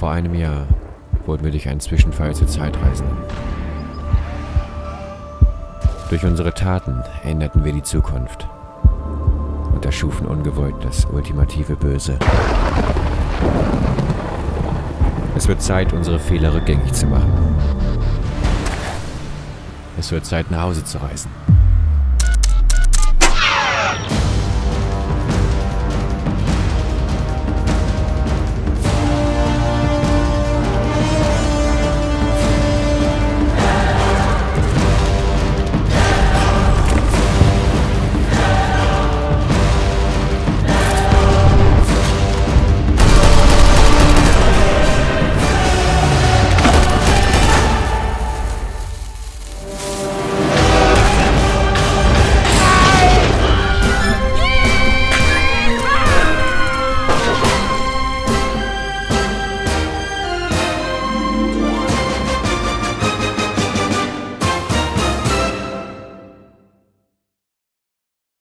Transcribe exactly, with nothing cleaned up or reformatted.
Vor einem Jahr wurden wir durch einen Zwischenfall zu Zeitreisenden. Durch unsere Taten änderten wir die Zukunft und erschufen ungewollt das ultimative Böse. Es wird Zeit, unsere Fehler rückgängig zu machen. Es wird Zeit, nach Hause zu reisen.